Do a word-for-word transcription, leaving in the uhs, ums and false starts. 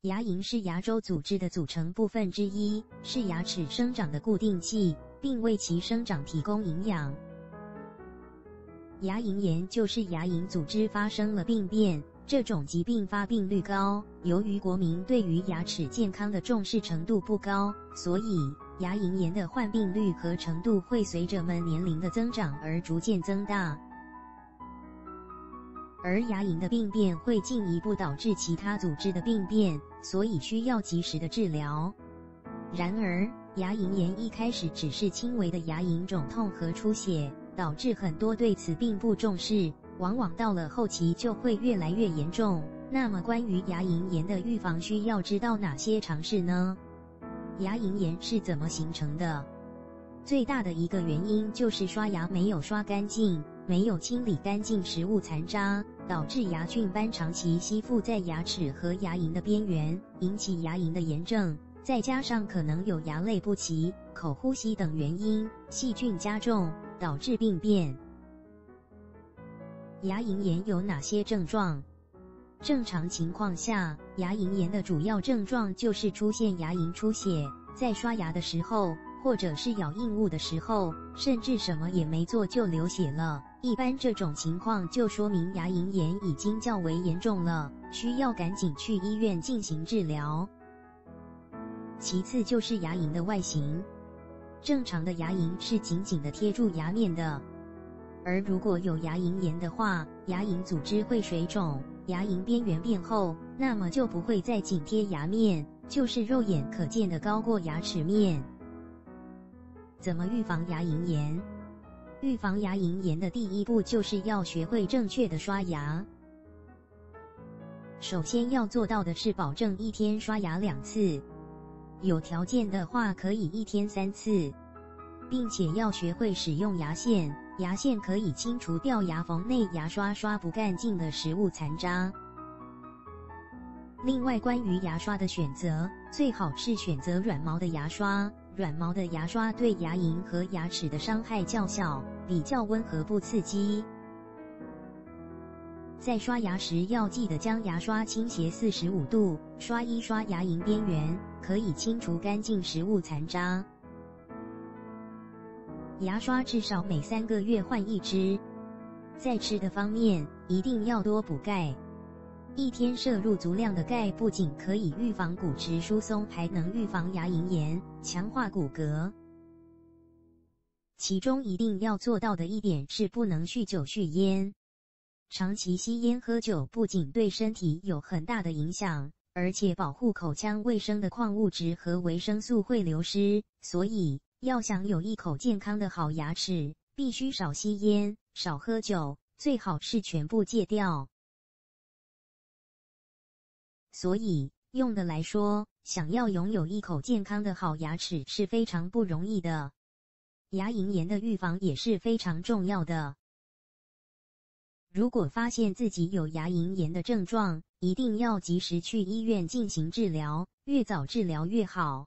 牙龈是牙周组织的组成部分之一，是牙齿生长的固定器，并为其生长提供营养。牙龈炎就是牙龈组织发生了病变，这种疾病发病率高。由于国民对于牙齿健康的重视程度不高，所以牙龈炎的患病率和程度会随着们年龄的增长而逐渐增大。而牙龈的病变会进一步导致其他组织的病变，所以需要及时的治疗。然而，牙龈炎一开始只是轻微的牙龈肿痛和出血，导致很多对此并不重视，往往到了后期就会越来越严重。那么关于牙龈炎的预防需要知道哪些常识呢？牙龈炎是怎么形成的？最大的一个原因就是刷牙没有刷干净，没有清理干净食物残渣，导致牙菌斑长期吸附在牙齿和牙龈的边缘，引起牙龈的炎症。再加上可能有牙类不齐、口呼吸等原因，细菌加重，导致病变。牙龈炎有哪些症状？正常情况下，牙龈炎的主要症状就是出现牙龈出血，在刷牙的时候，或者是咬硬物的时候，甚至什么也没做就流血了。一般这种情况就说明牙龈炎已经较为严重了，需要赶紧去医院进行治疗。其次就是牙龈的外形，正常的牙龈是紧紧地贴住牙面的，而如果有牙龈炎的话，牙龈组织会水肿，牙龈边缘变厚，那么就不会再紧贴牙面，就是肉眼可见的高过牙齿面。怎么预防牙龈炎？预防牙龈炎的第一步就是要学会正确的刷牙。首先要做到的是保证一天刷牙两次，有条件的话可以一天三次，并且要学会使用牙线，牙线可以清除掉牙缝内牙刷刷不干净的食物残渣。另外，关于牙刷的选择，最好是选择软毛的牙刷，软毛的牙刷对牙龈和牙齿的伤害较小，比较温和不刺激。在刷牙时要记得将牙刷倾斜四十五度，刷一刷牙龈边缘，可以清除干净食物残渣。牙刷至少每三个月换一支。在吃的方面，一定要多补钙。一天摄入足量的钙，不仅可以预防骨质疏松，还能预防牙龈炎，强化骨骼。其中一定要做到的一点是不能酗酒酗烟。长期吸烟喝酒不仅对身体有很大的影响，而且保护口腔卫生的矿物质和维生素会流失，所以要想有一口健康的好牙齿，必须少吸烟，少喝酒，最好是全部戒掉。所以，用的来说，想要拥有一口健康的好牙齿是非常不容易的。牙龈炎的预防也是非常重要的。如果发现自己有牙龈炎的症状，一定要及时去医院进行治疗，越早治疗越好。